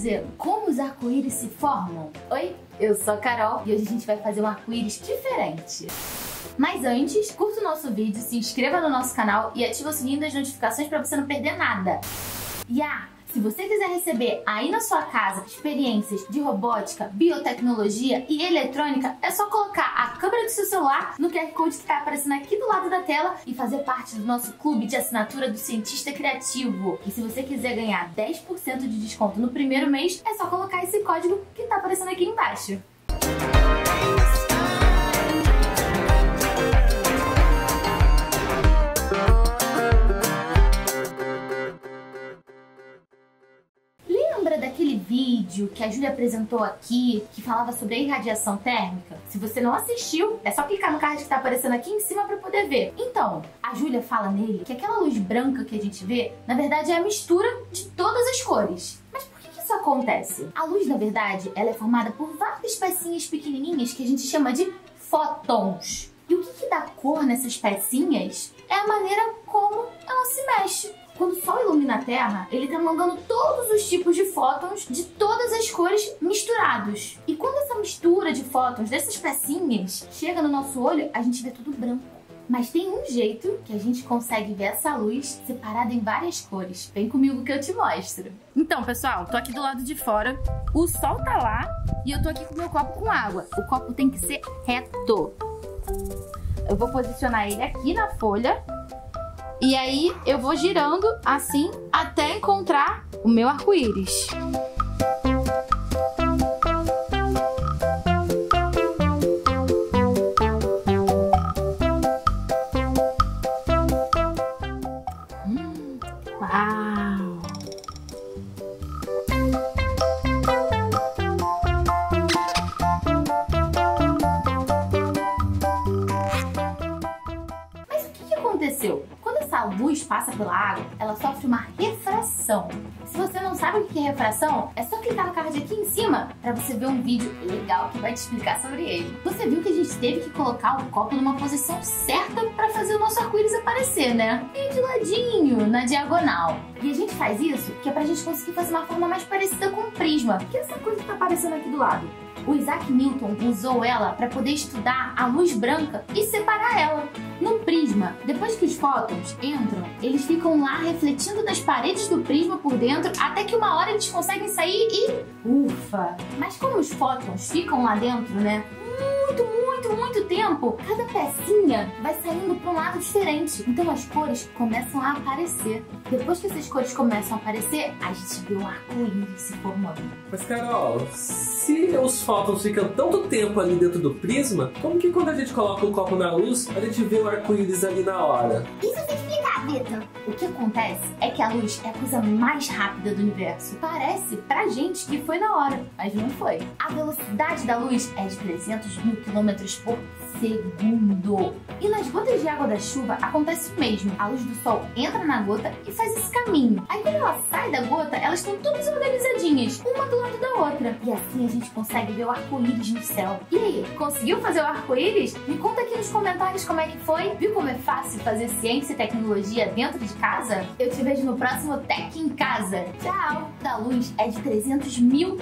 saber como os arco-íris se formam? Oi, eu sou a Carol e hoje a gente vai fazer um arco-íris diferente. Mas antes, curta o nosso vídeo, se inscreva no nosso canal e ative o sininho das notificações para você não perder nada. Se você quiser receber aí na sua casa experiências de robótica, biotecnologia e eletrônica, é só colocar a câmera do seu celular no QR Code que está aparecendo aqui do lado da tela e fazer parte do nosso clube de assinatura do Cientista Criativo. E se você quiser ganhar 10% de desconto no primeiro mês, é só colocar esse código que está aparecendo aqui embaixo. Lembra daquele vídeo que a Júlia apresentou aqui, que falava sobre a irradiação térmica? Se você não assistiu, é só clicar no card que está aparecendo aqui em cima para poder ver. Então, a Júlia fala nele que aquela luz branca que a gente vê, na verdade é a mistura de todas as cores. Mas por que isso acontece? A luz, na verdade, ela é formada por várias pecinhas pequenininhas que a gente chama de fótons. E o que dá cor nessas pecinhas é a maneira como ela se mexe. Quando o Sol ilumina a Terra, ele está mandando todos os tipos de fótons de todas as cores misturados. E quando essa mistura de fótons dessas pecinhas chega no nosso olho, a gente vê tudo branco. Mas tem um jeito que a gente consegue ver essa luz separada em várias cores. Vem comigo que eu te mostro. Então, pessoal, tô aqui do lado de fora, o sol tá lá e eu tô aqui com o meu copo com água. O copo tem que ser reto. Eu vou posicionar ele aqui na folha. E aí eu vou girando assim até encontrar o meu arco-íris. Uau! Mas o que aconteceu? Quando essa luz passa pela água, ela sofre uma refração. Se você não sabe o que é refração, é só clicar no card aqui em cima para você ver um vídeo legal que vai te explicar sobre ele. Você viu que a gente teve que colocar o copo numa posição certa para fazer o nosso arco-íris aparecer, né? Meio de ladinho, na diagonal. E a gente faz isso que é pra gente conseguir fazer uma forma mais parecida com o prisma, que é essa coisa que tá aparecendo aqui do lado. O Isaac Newton usou ela para poder estudar a luz branca e separar ela. No prisma, depois que os fótons entram, eles ficam lá refletindo nas paredes do prisma por dentro até que uma hora eles conseguem sair e... ufa! Mas como os fótons ficam lá dentro, né? Muito tempo, cada pecinha vai saindo para um lado diferente. Então as cores começam a aparecer. Depois que essas cores começam a aparecer, a gente vê o arco-íris se formando. Mas Carol, se os fótons ficam tanto tempo ali dentro do prisma, como que quando a gente coloca um copo na luz, a gente vê o arco-íris ali na hora? Isso tem que explicar, Vitor. O que acontece é que a luz é a coisa mais rápida do universo. Parece pra gente que foi na hora, mas não foi. A velocidade da luz é de 300 mil quilômetros por segundo. E nas gotas de água da chuva acontece o mesmo. A luz do sol entra na gota e faz esse caminho. Aí quando ela sai da gota, elas estão todas organizadinhas, uma do lado da outra. E assim a gente consegue ver o arco-íris no céu. E aí, conseguiu fazer o arco-íris? Me conta aqui nos comentários como é que foi. Viu como é fácil fazer ciência e tecnologia dentro de casa? Eu te vejo no próximo Tech em Casa. Tchau! Da luz é de 300 mil...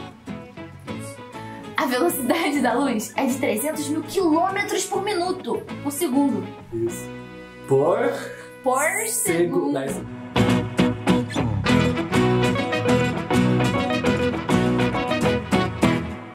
A velocidade da luz é de 300 mil quilômetros por minuto, por segundo. Isso. Por segundo.